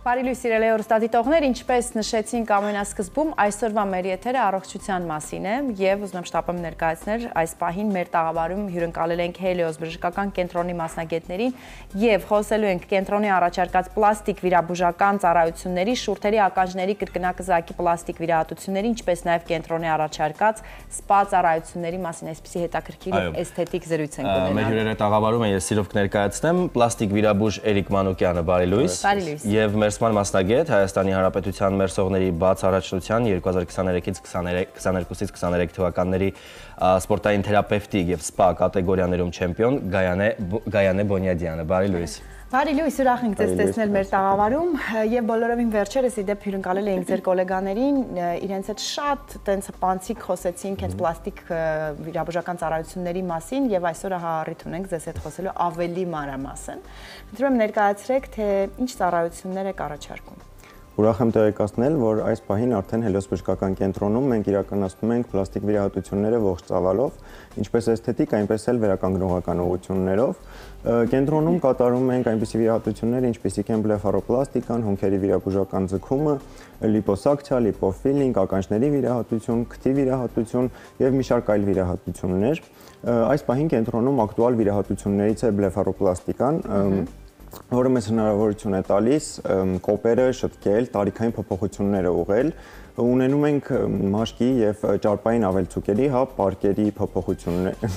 Բարի լույս սիրելի հեռուստադիտողներ, ինչպես նշեցինք ամենասկզբում, այսօրվա մեր եթերը առողջության մասին է եւ ուզում եմ շտապեմ ներկայացնել այս պահին մեր տաղավարում հյուրընկալել ենք Helios բժշկական կենտրոնի մասնագետներին եւ խոսելու ենք կենտրոնի առաջարկած պլաստիկ վիրաբուժական ծառայությունների, շուրթերի ականջների կրկնակզակի պլաստիկ վիրահատությունների, ինչպես նաեւ կենտրոնի առաջարկած սպա ծառայությունների մասին, այսպիսի հետաքրքիր էսթետիկ զրույց ենք ունենալու։ Մեր հյուրերը տաղավարում են, ես սիրով կներկայացնեմ պլաստիկ վիրաբույժ Էրիկ Մանուկյանը, բարի լույս։ Բարի լույս։ Եվ մեր մասնագետ Հայաստանի Հանրապետության մերսողների բաց առաջնության 2023-ից 22-23 թվականների սպորտային թերապևտիկ եւ սպա կատեգորիաներում չեմպիոն Գայանե Բոնյադյանը, բարի լույս։ Բարի լույս, ուրախ ենք ձեզ տեսնել մեր տաղավարում եւ բոլորովին վերջերս իդեպ հյուրընկալել էինք ձեր գոլեգաներին, իրենց հետ շատ տենց պանցիկ խոսեցինք հենց պլաստիկ վիրաբուժական ծառայությունների մասին եւ այսօր առիթ ունենք ձեզ հետ խոսելու ավելի մանրամասն։ Խնդրում եմ ներկայացրեք, թե ինչ ծառայություններ եք առաջարկում։ Ուրախ եմ տեղեկացնել, որ այս պահին արդեն Helios բժշկական կենտրոնում մենք իրականացնում ենք պլաստիկ վիրահատությունները ողջ ծավալով, ինչպես էսթետիկ, այնպես էլ վերականգնողական ուղղություններով։ Կենտրոնում կատարում ենք այնպիսի վիրահատություններ, ինչպիսիք են բլեֆարոպլաստիկան, հոնքերի վիրաբուժական ձգումը, լիպոսակցիա, լիպոֆիլինգ, ականջների վիրահատություն, քթի վիրահատություն եւ մի շարք այլ վիրահատություններ։ Այս պահին կենտրոնում ակտուալ վիրահատություններից է բլեֆարոպլաստիկան, որը մեզ հնարավորություն է տալիս կոպերը շտկել, տարիքային փոփոխությունները ուղղել, ունենում ենք մաշկի եւ ճարպային ավելցուկերի, պարկերի փոփոխություններ։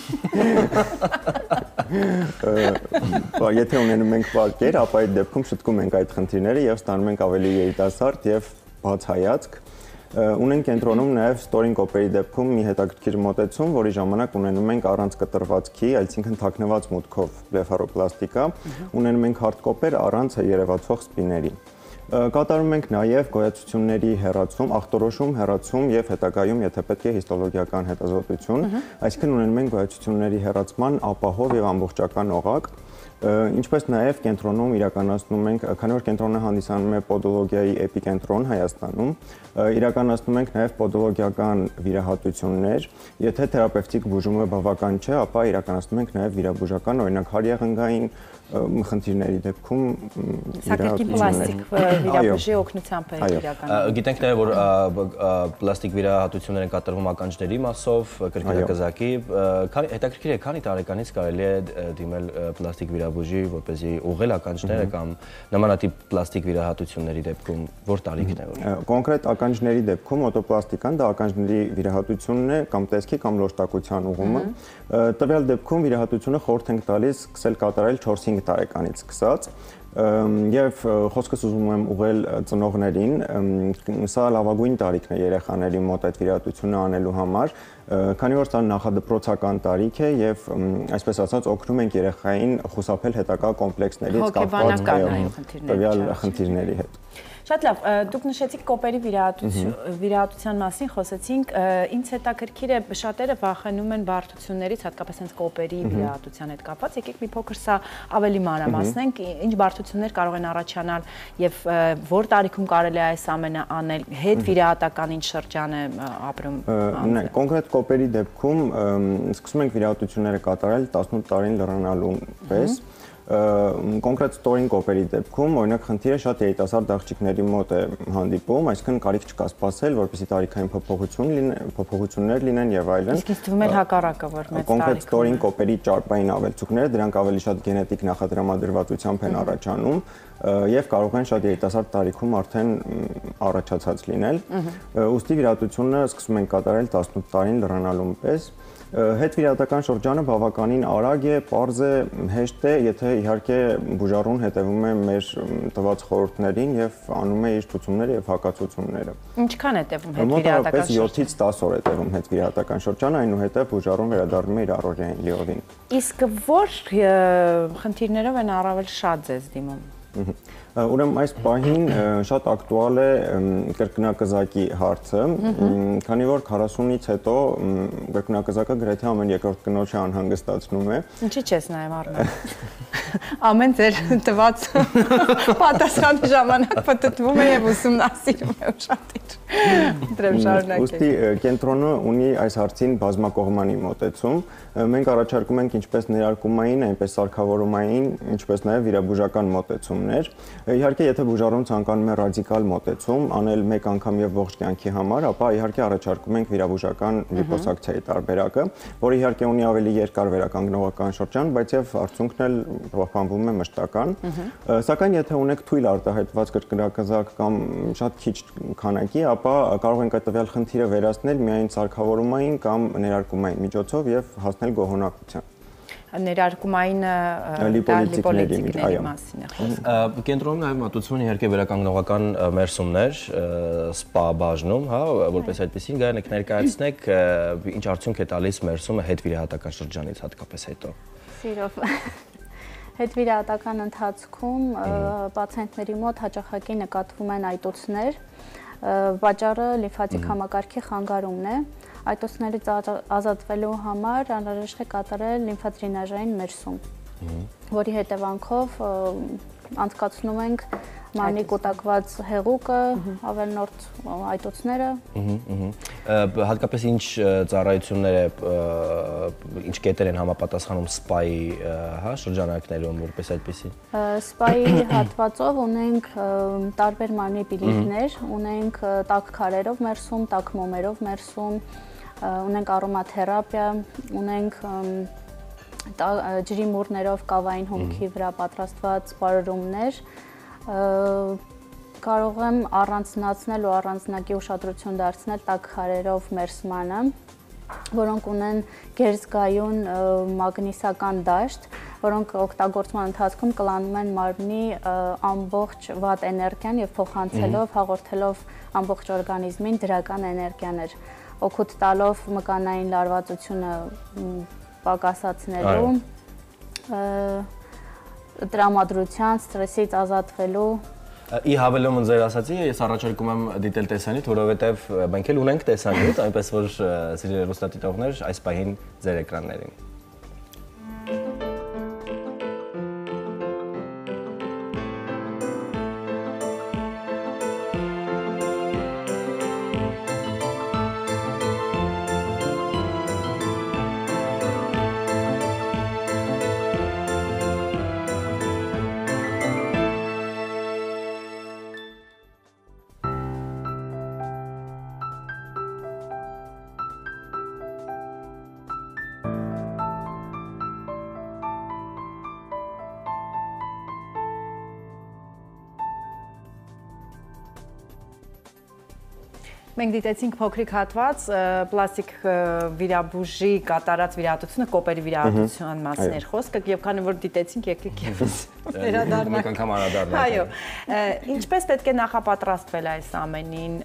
Եթե ունենում ենք պարկեր, ապա այդ դեպքում շտկում ենք այդ խնդիրները եւ ստանում ենք ավելի երիտասարդ եւ բաց հայացք։ Ունենք կենտրոնում նաև ստորին կոպերի դեպքում մի հետաքրքիր մոտեցում, որի ժամանակ ունենում ենք առանց կտրվածքի, այսինքն թաքնված մուտքով բլեֆարոպլաստիկա, ունենում ենք հարթ կոպեր առանց երևացող սպիների։ Կատարում ենք նաև գոյացությունների հեռացում, ախտորոշում, հեռացում եւ հետագայում, եթե պետք է, հիստոլոգիական հետազոտություն, այսինքն ունենում ենք գոյացությունների հեռացման ապահով եւ ամբողջական օղակ։ Ինչպես նաև կենտրոնում իրականացնում ենք, քանի որ կենտրոնը հանդիսանում է պոդոլոգիայի էպիկենտրոն Հայաստանում, իրականացնում ենք նաև պոդոլոգիական վիրահատություններ, եթե թերապևտիկ բուժումը բավական չէ, ապա իրականացնում ենք նաև վիրաբուժական, օրինակ հարյեղնգային խնդիրների դեպքում Սակրկի պլաստիկ վիրաբուժի օգնությամբ է իրականանում։ Գիտենք նաև, որ պլաստիկ վիրահատություններ են կատարվում ականջների մասով, կրկնակզակի, հետաքրքիր է, քանի տարեկանից կարելի է դիմել պլաստիկ վիրաբուժի, որպեսզի ուղղել ականջները կամ նմանատիպ պլաստիկ վիրահատությունների դեպքում որ տարիքն է որ։ Կոնկրետ ականջների դեպքում օտոպլաստիկան դա ականջների վիրահատությունն է կամ տեսքի կամ լոշտակության ուղղումը։ Տվյալ դեպքում վիրահատությունը խորհուրդ ենք տալիս սկսել կատարել 4-5 տարեկանից սկսած եւ խոսքս ուզում եմ ուղղել ծնողներին, սա լավագույն տարիքն է երեխաների մոտ այդ վիրահատությունը անելու համար, քանի որ սա նախադպրոցական տարիք է եւ այսպես ասած օգնում ենք երեխային խուսափել հետագա կոմպլեքսներից կապված տվյալ խնդիրների հետ։ Շատ լավ, դուք նշեցիք կոպերի վիրահատության մասին խոսեցինք, ինձ հետաքրքիր է շատերը վախենում են բարդություններից, հատկապես հենց կոպերի վիրահատության հետ կապված, եկեք մի փոքր սա ավելի մանրամասնենք, ինչ բարդություններ կարող են առաջանալ եւ որ տարիքում կարելի է այս ամենը անել, հետ վիրահատական ինչ շրջան է ապրում։ Կոնկրետ կոպերի դեպքում սկսում ենք վիրահատությունները կատարել 18 տարին լրանալու պես։ Կոնկրետ ստորին կոպերի դեպքում, օրինակ խնդիրը շատ երիտասարդ աղջիկների մոտ է հանդիպում, այսինքն կարիք չկա սպասել, որպեսզի տարիքային փոփոխություններ լինեն եւ այլն։ Իսկ ինձ թվում է հակառակը, որ մեծ կոնկրետ ստորին կոպերի ճարպային ավելցուկները, դրանք ավելի շատ գենետիկ նախադրամադրվածությամբ են առաջանում եւ կարող են շատ երիտասարդ տարիքում արդեն առաջացած լինել։ Ուստի վիրահատությունը սկսում ենք կատարել 18 տարին լրանալու պես։ Հետվիրահատական շրջանը բավականին արագ է, պարզ է, հեշտ է, եթե իհարկե բուժառուն հետևում է մեր տված խորհուրդներին եւ անում է իր ցուցումները եւ հակացությունները։ Ինչքան է տևում հետվիրահատական շրջանը։ Մոտավորապես 7-ից 10 օր է տևում հետվիրահատական շրջանը, այնուհետեւ բուժառուն վերադառնում է իր առօրյային լիովին։ Իսկ որ խնդիրներով են առավել շատ ձեզ դիմում։ Ուրեմն այս պահին շատ ակտուալ է կրկնակզակի հարցը, քանի որ 40-ից հետո կրկնակզակը գրեթե ամեն երկրորդ կնոջը անհանգստացնում է։ Ինչի՞ չես նայում առնել։ Ամեն ձեր տված պատասխանի ժամանակ պատտվում է եւ ուսումնասիրում է ուշադիր։ Դրեմ շարունակեք։ Ուստի կենտրոնը ունի այս հարցին բազմակողմանի մոտեցում։ Մենք առաջարկում ենք ինչպես ներարկումային, այնպես սարքավորումային, ինչպես նաեւ վիրաբուժական մոտեցումներ։ Իհարկե, եթե բուժարում ցանկանում է ռադիկալ մոտեցում, անել մեկ անգամ եւ ողջ կյանքի համար, ապա իհարկե առաջարկում ենք վիրաբուժական լիպոսակցիայի տարբերակը, որը իհարկե ունի ավելի երկար վերականգնողական շրջան, բայց եւ արդյունքն էլ պահպանվում է մշտական։ Սակայն եթե ունեք թույլ արտահայտված կրկնակզակ կամ շատ քիչ քանակի, ապա կարող ենք այդ տվյալ խնդիրը վերացնել միայն սարքավորումային կամ ներարկումային միջոցով եւ հասնել գոհունակության։ Ներարկումային լիպոլիտիկների մասին է խոսքը։ Կենտրոնում նաև մատուցվում են իհարկե վերականգնողական մերսումներ սպա բաժնում, հա, որպես այդպեսին գային եք ներկայացնեք, ինչ արդյունք է տալիս մերսումը հետվիրահատական շրջանից հատկապես հետո։ Սիրով։ Հետվիրահատական ընթացքում պացիենտների մոտ հաճախակի նկատվում են այտոցներ, պատճառը լիմֆատիկ համակարգի խանգարումն է։ Այտոցներից ազատվելու համար անհրաժեշտ է կատարել լիմֆադրենաժային մերսում, որի հետևանքով անցկացնում ենք մարմնի կուտակված հեղուկը, ավելնորդ այտոցները։ Հատկապես ինչ ծառայություններ ինչ կետեր են համապատասխանում սպայի, հա, շրջանակներում որպես այդպեսի։ Սպայի հատվածով ունենք տարբեր մարմնի պիլիկներ, ունենք տաք քարերով մերսում, տաք մոմերով մերսում, ունենք արոմաթերապիա, ունենք ջրի մուրներով կավային հումքի վրա պատրաստված բարրումներ, կարող եմ առանձնացնել ու առանձնակի ուշադրություն դարձնել տաք քարերով մերսմանը, որոնք ունեն գերզգայուն մագնիսական դաշտ, որոնք օգտագործման ընթացքում կլանում են մարմնի ամբողջ վատ էներգիան եւ փոխանցելով, հաղորդելով ամբողջ օրգանիզմին դրական էներգիաներ, օգուտ տալով մկանային լարվածությունը պակասացնելու, տրամադրության, ստրեսից ազատվելու։ Ի հավելում ձեր ասացի, ես առաջարկում եմ դիտել տեսանյութ, որովհետև մենք էլ ունենք տեսանյութ, այնպես որ սիրելի հեռուստադիտողներ, այս պահին ձեր էկրաններին։ Մենք դիտեցինք փոքրիկ հատված պլաստիկ վիրաբուժի կատարած վիրահատությունը, կոպերի վիրահատության մասին էր խոսքը, եւ քանի որ դիտեցինք, եկեք եւս վերադառնանք։ Մեկ անգամ անդրադառնանք։ Այո։ Ինչպես պետք է նախապատրաստվել այս ամենին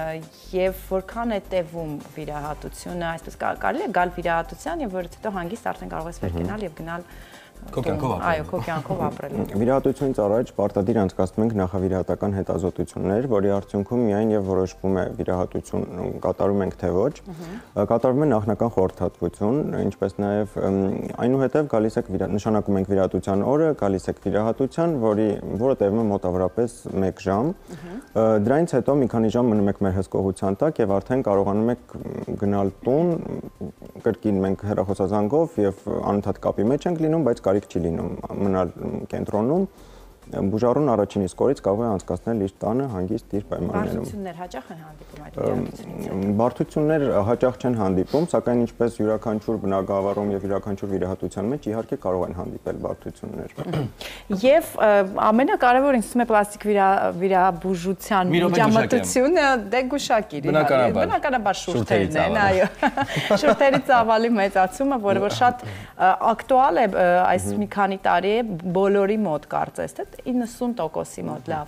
եւ որքան է տևում վիրահատությունը, այսպես կարելի է գալ վիրահատության եւ որից հետո հանգիստ արդեն կարող ես վեր գնալ եւ գնալ Քո կյանքով ապրել։ Այո, քո կյանքով ապրել։ Վիրահատությունից առաջ պարտադիր անցկացնում ենք նախավիրահատական հետազոտություններ, որի արդյունքում միայն եւ որոշվում է վիրահատություն կատարում ենք թե ոչ։ Կատարվում է նախնական խորհրդատվություն, ինչպես նաեւ այնուհետեւ գալիս եք նշանակում ենք վիրահատության օրը, գալիս եք վիրահատության, որը տևում է մոտավորապես 1 ժամ։ Դրանից հետո մի քանի ժամ մնում եք մեր հսկողության տակ եւ արդեն կարողանում եք գնալ տուն, կրկին մենք հեռախոսազանգով եւ անընդհատ կապի մեջ ենք լինում, բայց կարիք չի լինում մնալ կենտրոնում, բուժարուն առաջին իսկ օրից կարող է անցկացնել իր տանը հանգիստ իր պայմաններում։ Բարդություններ հաճախ են հանդիպում այդ վիրահատությունից։ Բարդություններ հաճախ չեն հանդիպում, սակայն ինչպես յուրաքանչյուր բնակավարում եւ յուրաքանչյուր վիրահատության մեջ իհարկե կարող են հանդիպել բարդություններ։ Եվ ամենակարևորը ինձ թվում է պլաստիկ վիրաբուժության միջամտությունը դե գուշակիր։ Բնականաբար շուրթերն են, այո։ Շուրթերի ծավալի մեծացումը, որը որ շատ ակտուալ է այս մի քանի տարի է բոլորի մոտ կարծես թե 90%-ի մոտ լավ։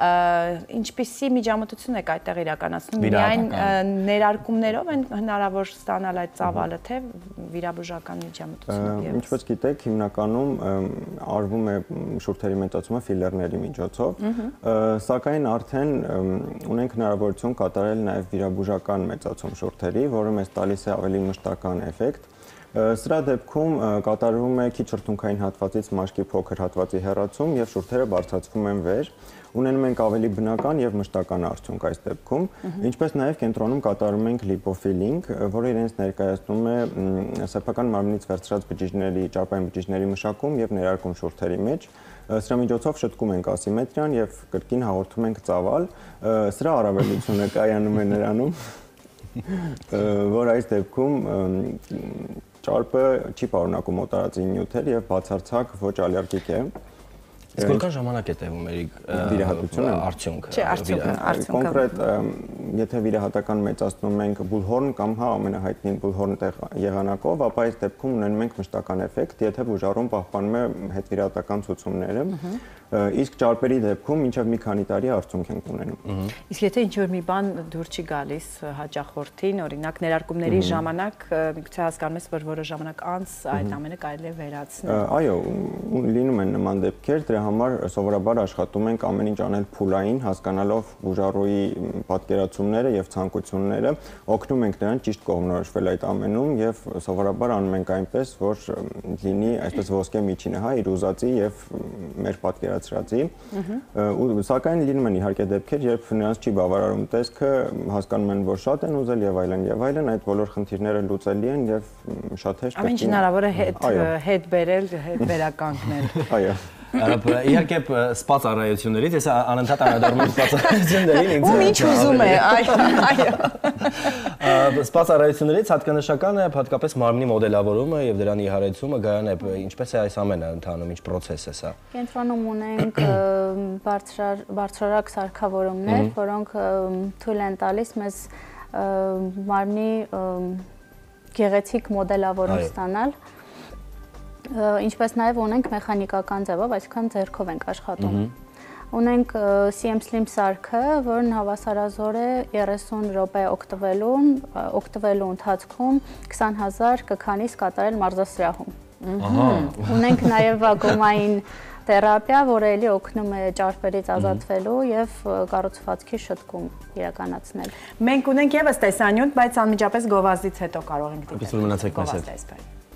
Ինչպիսի միջամտություն եք այդտեղ իրականացնում, միայն ներարկումներով են հնարավոր ստանալ այդ ծավալը, թե վիրաբուժական միջամտությունով ևս։ Ինչպես գիտեք, հիմնականում արվում է շուրթերի մեծացումը ֆիլերների միջոցով, սակայն արդեն ունենք հնարավորություն կատարել նաև վիրաբուժական մեծացում շուրթերի, որը մեզ տալիս է ավելի մշտական էֆեկտ։ Սրա դեպքում կատարվում է քիչ շրթունքային հատվածից մաշկի փոքր հատվածի հեռացում եւ շուրթերը բարձրացվում են վեր, ունենում ենք ավելի բնական եւ մշտական արդյունք այս դեպքում, ինչպես նաեւ կենտրոնում կատարում ենք լիպոֆիլինգ, որը իրենց ներկայացնում է սեփական մարմնից վերցրած բջիջների, ճարպային բջիջների մշակում եւ ներարկում շուրթերի մեջ, Սրա միջոցով շտկում ենք ասիմետրիան եւ կրկին հաղորդում ենք ծավալ։ Սրա առավելությունը կայանում է նրանում, որ այս դեպքում ճարպը չի պարունակում օտարածի նյութեր եւ բացարձակ ոչ ալերգիկ է։ Իսկ որքան ժամանակ է տևում վիրահատությունը արդյունքը։ Չէ, արդյունքը։ Կոնկրետ, եթե վիրահատական մեծացնում ենք բուլհորն կամ ամենահայտնին բուլհորն եղանակով, ապա այս դեպքում ունենում ենք մշտական էֆեկտ, եթե բուժարում պահպանում է հետվիրահատական ցուցումները, իսկ ճարպերի դեպքում մինչև մի քանի տարի արդյունք ենք ունենում։ Իսկ եթե ինչ-որ մի բան դուր չի գալիս հաճախորդին, օրինակ ներարկումների ժամանակ, միգուցե հասկանում ես, որ որոշ ժամանակ անց այդ ամենը կարելի է վերացնել։ Այո, լինում են նման դեպքեր, դրա համար սովորաբար աշխատում ենք ամեն ինչ անել փուլային, հասկանալով բուժարոյի պատկերացումները եւ ցանկությունները, օգնում ենք նրան ճիշտ կողմնորոշվել այդ ամենում եւ սովորաբար անում ենք այնպես, որ լինի այսպես ոսկե միջինը, իր ուզածի եւ մեր պատկերացրածի։ Սակայն լինում են իհարկե դեպքեր, երբ նրանց չի բավարարում տեսքը, հասկանում են, որ շատ են ուզել եւ այլն, այդ բոլոր խնդիրները լուծելի են եւ շատ հեշտ է։ Ամեն ինչ հնարավոր է հետ բերել, հետ վերականգնել։ Այո։ Իհարկե սպա ծառայություններից, ես անընդհատ անդրադառնում եմ սպա ծառայություններին։ Ում ինչ ուզում է, այո։ Սպա ծառայություններից հատկանշական է հատկապես մարմնի մոդելավորումը եւ դրանի հարեցումը, Գայան, ինչպես է այս ամենը ընթանում, ինչ process է սա։ Կենտրոնում ունենք բարձրարակ սարքավորումներ, որոնք թույլ են տալիս մեզ մարմնի գեղեցիկ մոդելավորում ստանալ։ Ինչպես նաև ունենք մեխանիկական ձևով, այսինքն ձեռքով ենք աշխատում։ Ունենք CM Slim սարքը, որն հավասարազոր է 30 րոպե օգտվելու ընթացքում 20000 կքանիս կատարել մարզասրահում։ Ունենք նաև վակուումային թերապիա, որը էլի օգնում է ճարպերից ազատվելու եւ կառուցվածքի շտկում իրականացնել։ Մենք ունենք եւս տեսանյութ, բայց անմիջապես գովազդից հետո կարող ենք դիտել։ Այսօր մնացեք մեզ հետ։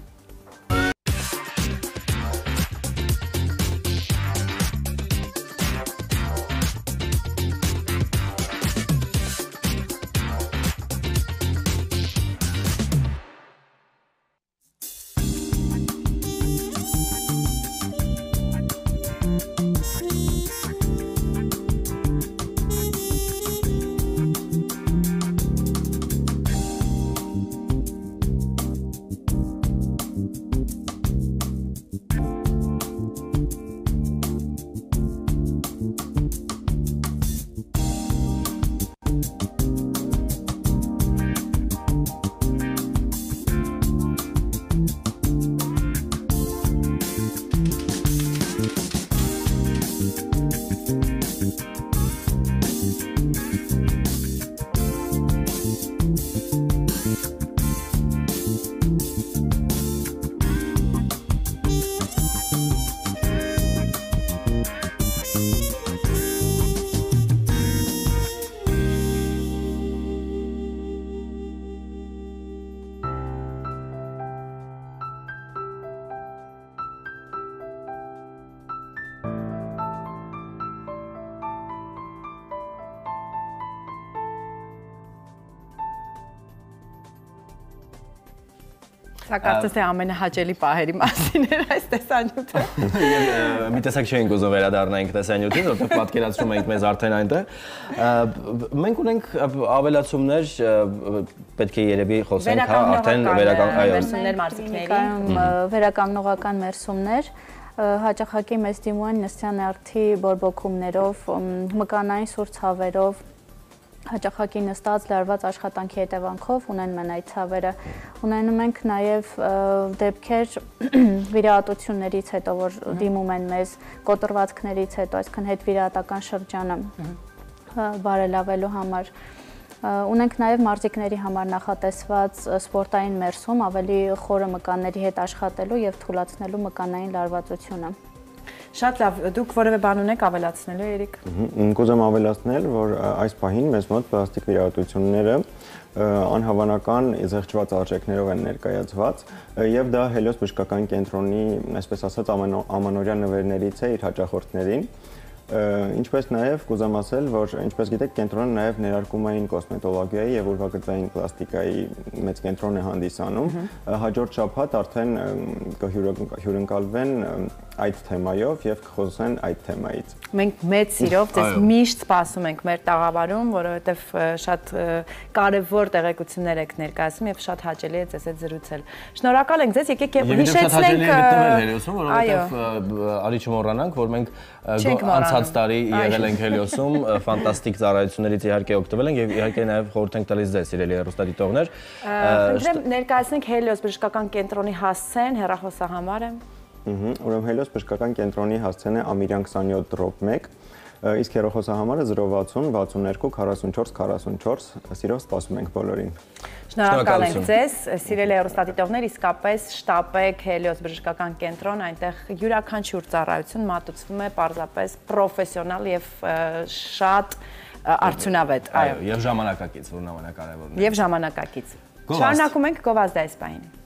Սա կարծես թե ամենահաճելի պահերի մասին էր այս տեսանյութը։ Մի տեսակ չէինք ուզում վերադառնանք տեսանյութին, որտեղ պատկերացնում ենք մեզ արդեն այնտեղ։ Մենք ունենք ավելացումներ, պետք է երևի խոսենք, հա, արդեն վերականգնողական մերսումներ, հաճախակի մեզ դիմում են նստյան արդի բորբոքումներով, մկանային սուր ցավերով, հաճախակի նստած լարված աշխատանքի հետևանքով ունենում են այդ ցավերը։ Ունենում ենք նաև դեպքեր վիրահատություններից հետո, որ դիմում են մեզ կոտրվածքներից հետո, այսինքն հետվիրահատական շրջանը բարելավելու համար։ Ունենք նաև մարզիկների համար նախատեսված սպորտային մերսում, ավելի խորը մկանների հետ աշխատելու եւ թուլացնելու մկանային լարվածությունը։ Շատ լավ, դուք որևէ բան ունեք ավելացնելու, Երիկ։ Կուզեմ ավելացնել, որ այս պահին մեզ մոտ պլաստիկ վիրահատությունները անհավանական զեղչված արժեքներով են ներկայացված եւ դա Հելիոս բժշկական կենտրոնի, այսպես ասած, ամանորյա նվերներից է իր հաճախորդներին։ Ինչպես նաև կուզեմ ասել, որ ինչպես գիտեք, կենտրոնը նաև ներարկումային կոսմետոլոգիայի եւ ուրվագծային պլաստիկայի մեծ կենտրոն է հանդիսանում։ Հաջորդ շաբաթ արդեն կհյուրընկալվեն այդ թեմայով եւ կխոսեն այդ թեմայից։ Մենք մեծ սիրով ձեզ միշտ սպասում ենք մեր տաղավարում, որովհետև շատ կարևոր տեղեկություններ եք ներկայացնում եւ շատ հաճելի է ձեզ հետ զրուցել։ Շնորհակալ ենք ձեզ, եկեք եւ հիշեցնենք Հելիոսում, որովհետև արի չմոռանանք, որ մենք անցած տարի եղել ենք Հելիոսում, ֆանտաստիկ ծառայություններից իհարկե օգտվել ենք եւ իհարկե նաեւ խորհուրդ ենք տալիս ձեզ, սիրելի հեռուստադիտողներ։ Խնդրեմ ներկայացնենք Հելիոս բժշկական կենտրոնի հասցեն, հեռախոսահամարը։ Ուրեմն Հելիոս բժշկական կենտրոնի հասցեն է Ամիրյան 27-1, իսկ հեռախոսահամարը 060 62 44 44, սիրով սպասում ենք բոլորին։ Շնորհակալ ենք ձեզ, սիրելի հեռուստադիտողներ, իսկապես շտապեք Հելիոս բժշկական կենտրոն, այնտեղ յուրաքանչյուր ծառայություն մատուցվում է պարզապես պրոֆեսիոնալ եւ շատ արդյունավետ, այո, եւ ժամանակակից, որն ամենակարևորն է։ Եվ ժամանակակից։ Շարունակում ենք գովազդը այս պահին։